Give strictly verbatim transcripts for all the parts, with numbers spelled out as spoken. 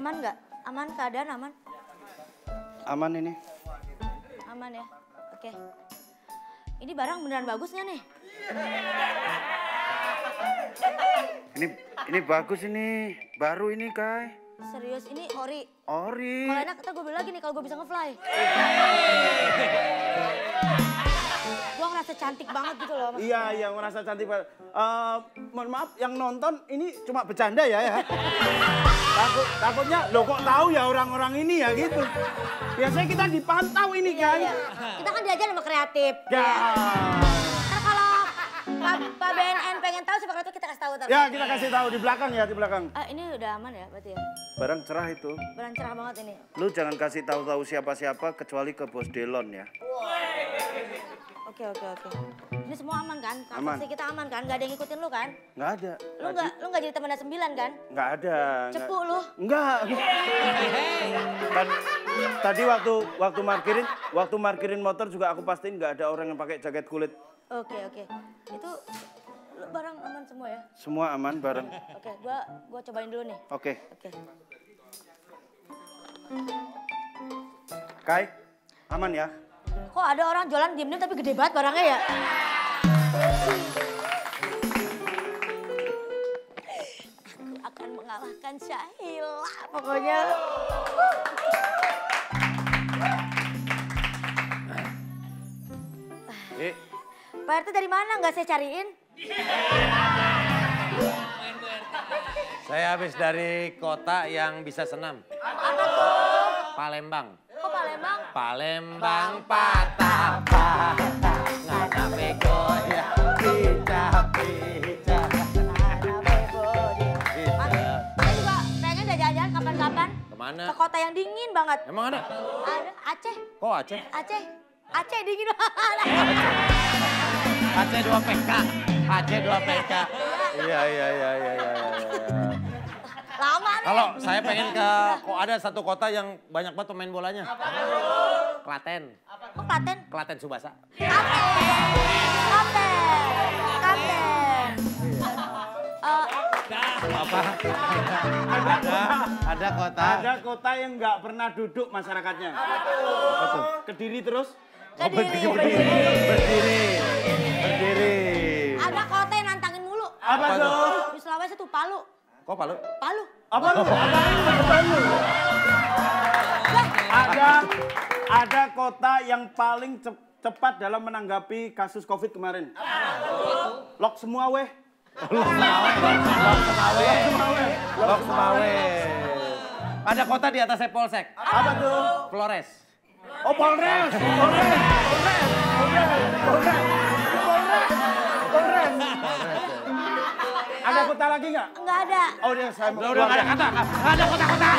Aman nggak? Aman keadaan aman? Aman ini. Aman ya? Oke. Ini barang beneran bagus nggak nih? Ini ini bagus ini. Baru ini, Kai. Serius, ini ori? Ori. Kalau enak, ntar gue beli lagi nih kalau gue bisa nge-fly. Gue ngerasa cantik banget gitu loh. Maksudnya. Iya, iya, ngerasa cantik banget. Uh, mohon maaf, yang nonton ini cuma bercanda ya, ya. Takut, takutnya, loh kok tahu ya orang-orang ini ya gitu. Biasanya kita dipantau ini, Iya, Kai. iya. Kita kan diajar sama kreatif. Ya. Ntar kalau Pak, Pak B N N pengen tahu siapa kreatif kita kasih tahu. Ntar. Ya, kita kasih tahu di belakang ya, di belakang. Ah, ini udah aman ya berarti ya? Barang cerah itu. Barang cerah banget ini. Lu jangan kasih tahu-tahu siapa-siapa kecuali ke Bos Delon ya. Oke, oke, oke. Ini semua aman kan? Aman. Transaksi kita aman kan? Gak ada yang ngikutin lu kan? Nggak ada. Lu nggak lu nggak jadi temennya sembilan kan? Nggak ada. Cepu lu? Enggak. Kan tadi waktu waktu parkirin, waktu parkirin motor juga aku pastiin nggak ada orang yang pakai jaket kulit. Oke, oke. Itu lu barang aman semua ya? Semua aman bareng. Oke, gua gua cobain dulu nih. Oke. Oke. Kai, aman ya? Kok ada orang jualan diem-diem tapi gede banget barangnya ya? Aku akan mengalahkan Syahila pokoknya. Eh, Pak R T dari mana nggak saya cariin? Saya habis dari kota yang bisa senam. Apa tuh? Palembang. Kok Palembang? Palembang patah patah ngana bego ya pica pica. Saya juga pengen deh jalan-jalan kapan-kapan. Kemana? Ke kota yang dingin banget. Emang ada? Ada Aceh. Kok Aceh? Aceh. Aceh dingin banget. Aceh dua P K. Aceh dua P K. Iya iya iya iya iya. Lama nih. Kalau saya pengen ke, kok ada satu kota yang banyak banget pemain bolanya. Klaten. Kok Klaten? Klaten Subasa. Klaten. Klaten. Klaten. Eh, Apa? Ada, ada kota. ada kota yang nggak pernah duduk masyarakatnya. Betul. Kediri terus? Kediri. Berdiri. Berdiri. Ada kota yang nantangin mulu. Apa tuh? Di Sulawesi tuh Palu. Kok Palu? Palu. Apa lu? Apa lu? Ada ada kota yang paling cep- cepat dalam menanggapi kasus Covid kemarin. Lock semua weh. Lok Semawe. Lok Semawe. Lok Semawe. Ada kota di atasnya Polsek. Apa tuh? Flores. Oh, Polres. Polres. Polres. Polres. Polres. Polres. Polres. Ada kota lagi nggak? Enggak ada. Oh, dia saya Udah, udah, nggak ada kata. Nggak ada kota-kota.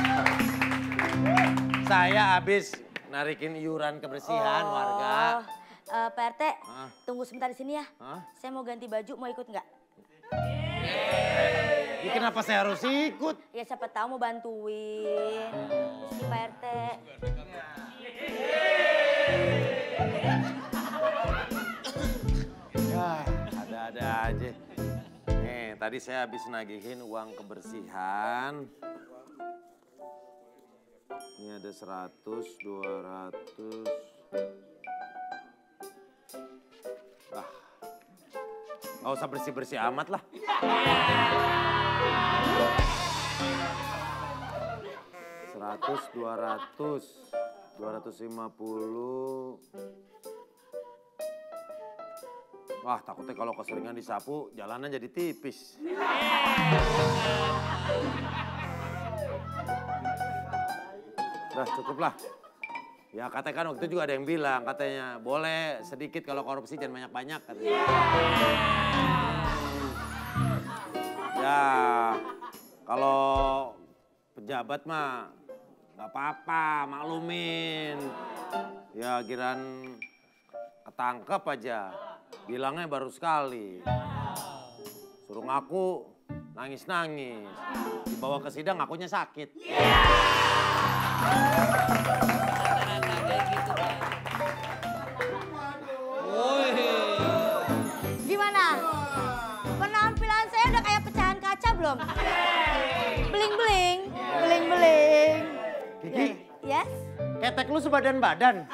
Saya habis narikin iuran kebersihan Oh. warga. Eh, Pak R T, Hah? tunggu sebentar di sini ya. Hah? Saya mau ganti baju, mau ikut nggak? Ini kenapa saya harus ikut? Ya siapa tahu mau bantuin. Si Pak R T. Ya, ada-ada aja. Nih, tadi saya habis nagihin uang kebersihan. Ini ada seratus, dua ratus. Ah, nggak usah bersih-bersih amat lah. Seratus, dua ratus, dua ratus lima puluh. Wah, takutnya kalau keseringan disapu, jalanan jadi tipis. Udah, cukup lah. Ya katanya kan waktu itu juga ada yang bilang, katanya boleh sedikit kalau korupsi jangan banyak-banyak katanya. Ya, kalau pejabat mah nggak apa-apa, maklumin. Ya giran ketangkep aja, bilangnya baru sekali. Suruh ngaku, nangis-nangis. Dibawa ke sidang ngakunya sakit. Gimana? Penampilan saya udah kayak pecahan kaca belum? Beling-beling, beling-beling. ketek lu sebadan badan.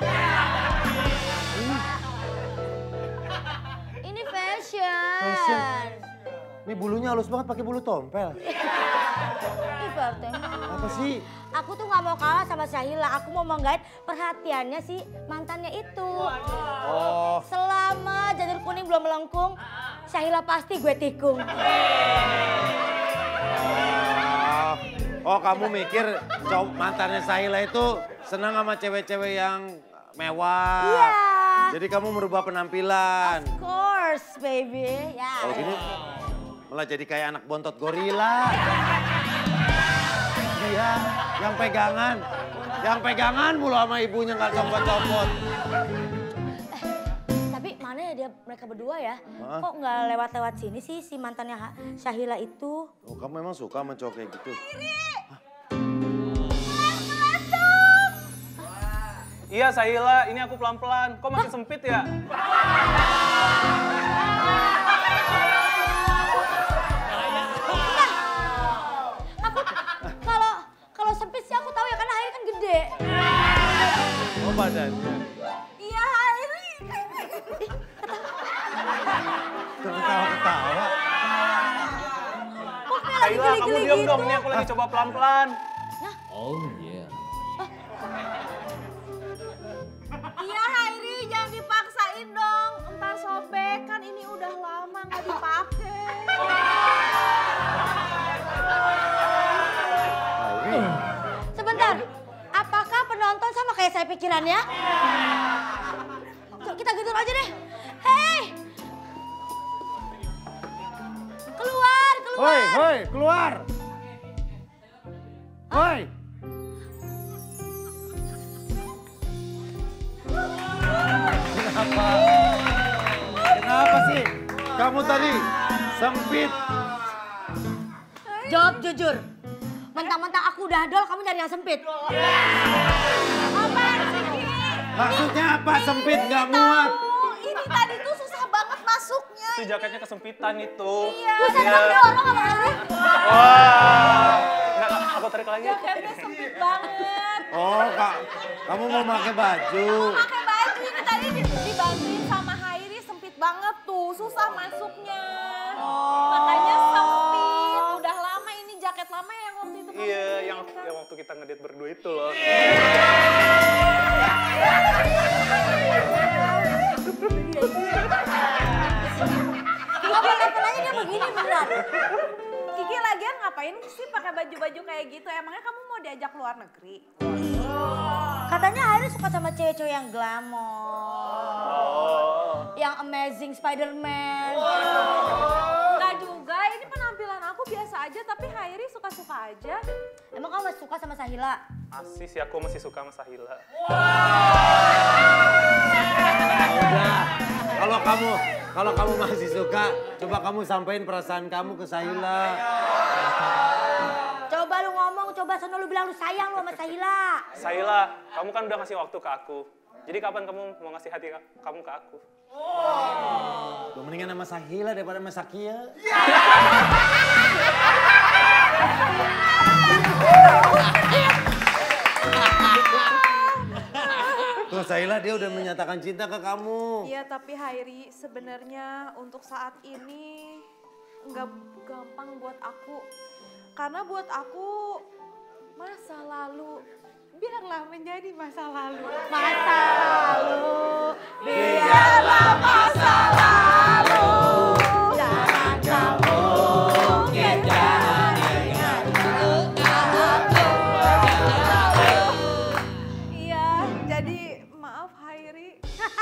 Ini fashion. Fashion. Ini bulunya halus banget pakai bulu tompel. Ih, Pak Arte. Apa sih? Aku tuh nggak mau kalah sama Syahila. Aku mau menggait perhatiannya si mantannya itu. Oh. Selama janur kuning belum melengkung, Syahila pasti gue tikung. Oh, oh kamu mikir cowok mantannya Syahila itu senang sama cewek-cewek yang mewah. Iya. Jadi kamu merubah penampilan. Of course, baby. Ya. Kalau gini malah jadi kayak anak bontot gorila. Iya, yang pegangan. Yang pegangan mulu sama ibunya nggak copot-copot. Eh, tapi mana ya dia mereka berdua ya? Hah? Kok nggak lewat-lewat sini sih si mantannya Ha- Syahila itu? Oh, kamu memang suka sama cowok kayak gitu? Iya Syahila, ini aku pelan-pelan. Kok masih sempit ya? Aku kalau kalau sempit sih aku tahu ya karena airnya kan gede. Oh badannya. Iya, ini. Ketawa-ketawa. Kok kayak lagi Syahila, kamu geli-geli diam gitu? dong. Ini aku lagi coba pelan-pelan. Iya Hairi, jangan dipaksain dong. Entar sobek, kan ini udah lama nggak dipakai. Sebentar, apakah penonton sama kayak saya pikirannya? Coba kita gitu aja deh. Hei! Keluar, keluar! Hoi, hoi, keluar. Hoi. Kenapa? Kenapa sih? Kamu tadi sempit. Jawab jujur. Mentang-mentang aku udah dol, kamu nyari yang sempit. Apaan sih Ki? Maksudnya apa? Sempit nggak muat. Oh, ini tadi tuh susah banget masuknya. Itu jaketnya kesempitan itu. Iya. Terus ada kamu dorong sama Hairi? Wah. Nggak, aku tarik lagi. Jaketnya sempit banget. Oh, kak, kamu mau pakai baju? Pakai baju ini tadi di- dibantuin sama Hairi sempit banget tuh, susah masuknya. Makanya sempit. Udah lama ini jaket lama yang waktu itu. kamu Iya, beli, yang, kan? yang waktu kita ngedit berdua itu loh. Apa-apanya dia begini beneran. Kiki lagian ngapain sih pakai baju-baju kayak gitu? Emangnya kamu mau diajak luar negeri? Katanya Hairi suka sama cewek-cewek yang glamor. Yang amazing Spider-Man. Enggak juga, ini penampilan aku biasa aja tapi Hairi suka-suka aja. Emang kamu masih suka sama Syahila? Masih sih, aku masih suka sama Syahila. Udah, kalau kamu kalau kamu masih suka, coba kamu sampaikan perasaan kamu ke Syahila. Coba lu ngomong, coba sono lu bilang lu sayang lu sama Syahila. Syahila, kamu kan udah ngasih waktu ke aku. Jadi kapan kamu mau ngasih hati ka- kamu ke aku? Gue mendingan sama Syahila daripada sama Sakia. Tuh Syahila dia udah menyatakan cinta ke kamu. Iya tapi Hairi sebenarnya untuk saat ini nggak gampang buat aku. Karena buat aku masa lalu biarlah menjadi masa lalu. Masa lalu, Biarlah masa lalu. jangan kamu Iya, jadi maaf Hairi.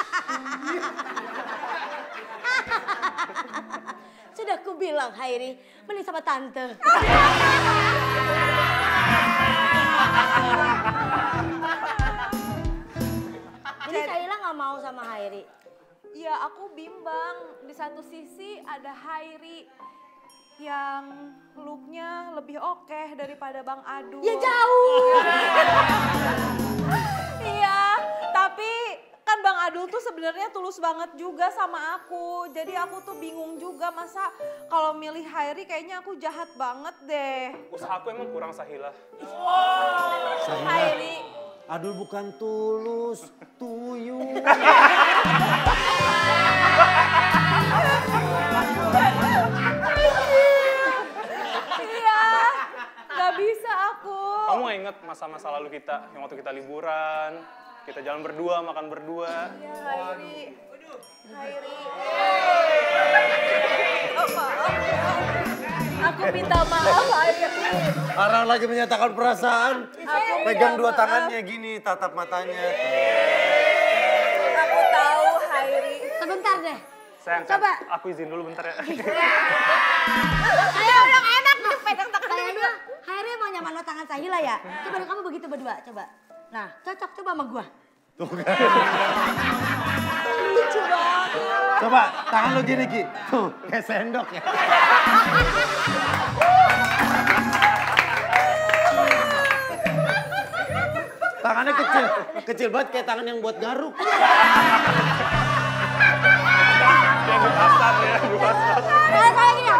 Sudah ku bilang Hairi, mending sama tante. Jadi Syahila nggak mau sama Hairi. Ya aku bimbang, di satu sisi ada Hairi yang looknya lebih oke daripada Bang Adul. Ya jauh. Iya, tapi kan Bang Adul tuh sebenarnya tulus banget juga sama aku. Jadi aku tuh bingung juga masa kalau milih Hairi kayaknya aku jahat banget deh. Usahaku emang kurang Syahila. Hairi, Adul bukan tulus, tuyul. Iya, nggak bisa aku. Kamu nggak inget masa-masa lalu kita, yang waktu kita liburan, kita jalan berdua, makan berdua. Iya, Hairi. Hairi. Oh, maaf. Aku minta maaf, Hairi. Arang lagi menyatakan perasaan. Aku Pegang minta dua maaf. tangannya gini, tatap matanya. Aku tahu, Hairi. Sebentar deh. Sayang, Coba. sayang, aku izin dulu bentar ya. Ayo yang enak nih pegang tangan Sahila. Hairi mau nyaman lo tangan Sahila ya? Coba deh kamu begitu berdua, coba. Nah, cocok coba sama gua. Lucu banget. Coba tangan lo gini Ki. Tuh, kayak sendok ya. Tangannya kecil, kecil banget kayak tangan yang buat garuk. Yang di pasar ya, di pasar. Kayak kayak gini ya.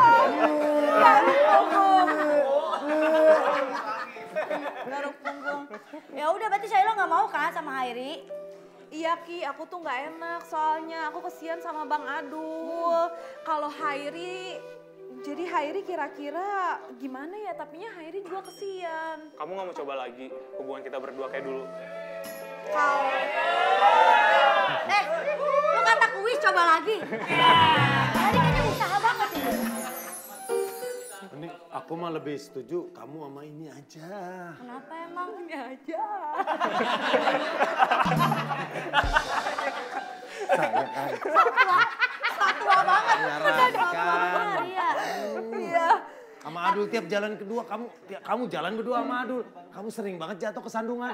Garuk punggung. Ya udah berarti Sahila nggak mau kan sama Hairi? Iya Ki, aku tuh nggak enak soalnya aku kesian sama Bang Adul. Kalau Hairi, jadi Hairi kira-kira gimana ya? Tapinya Hairi juga kesian. Kamu nggak mau coba lagi hubungan kita berdua kayak dulu? Kalau Eh, lu kata kuis coba lagi. Tadi kayaknya usaha banget ini. Ini aku mah lebih setuju kamu sama ini aja. Kenapa emang? ini aja. Saya kan. Tua banget. Menyarankan. Iya. Iya. Sama Adul tiap jalan kedua kamu tiap, kamu jalan berdua sama Adul. Kamu sering banget jatuh ke sandungan.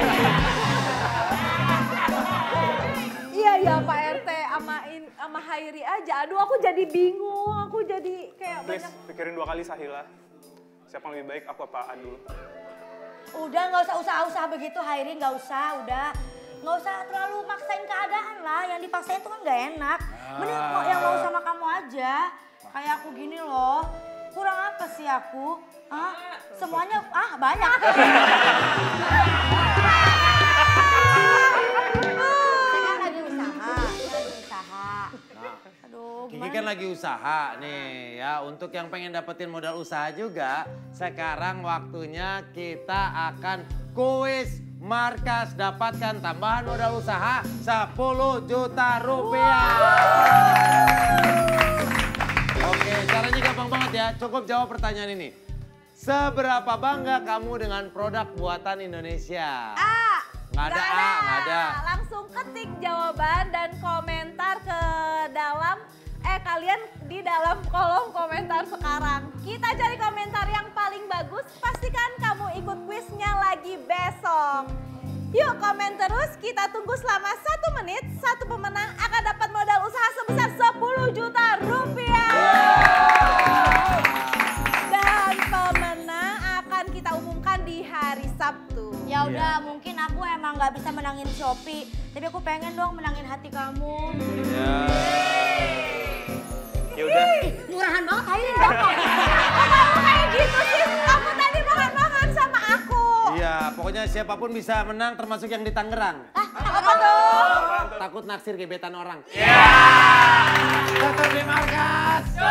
Iya ya Pak R T sama in- sama Hairi aja. Aduh aku jadi bingung, aku jadi kayak Please, banyak. pikirin dua kali Sahila. Siapa yang lebih baik, aku apa Adul? Udah nggak usah usaha-usaha begitu Hairi, nggak usah, udah. Nggak usah terlalu maksain keadaan lah, yang dipaksain tuh kan nggak enak. Mending mau yang mau sama kamu aja. Kayak aku gini loh, kurang apa sih aku? Hah? Semuanya, ah banyak. Saya kan lagi usaha, lagi usaha. Aduh, Kiki gimana? kan lagi usaha nih ya. Untuk yang pengen dapetin modal usaha juga, sekarang waktunya kita akan kuis markas, dapatkan tambahan modal usaha sepuluh juta rupiah. Oke, caranya gampang banget ya. Cukup jawab pertanyaan ini. Seberapa bangga kamu dengan produk buatan Indonesia? A. Nggak ada A, nggak ada. Langsung ketik jawaban dan komentar ke dalam, eh kalian di dalam kolom komentar sekarang. Kita cari komentar yang paling bagus, pastikan kamu ikut kuisnya lagi besok. Yuk komen terus, kita tunggu selama satu menit, satu pemenang akan dapat modal usaha sebesar sepuluh juta rupiah. Dan pemenang akan kita umumkan di hari Sabtu. Ya udah, mungkin aku emang nggak bisa menangin Shopee, tapi aku pengen dong menangin hati kamu. Ya. Ya udah. Murahan banget Hairi, gampang. Kok kamu kayak gitu sih? Kamu tadi mohon-mohon sama aku. Iya, pokoknya siapapun bisa menang termasuk yang di Tangerang. Ah, Apa tuh? Takut naksir gebetan orang. Ya. Tetap di markas.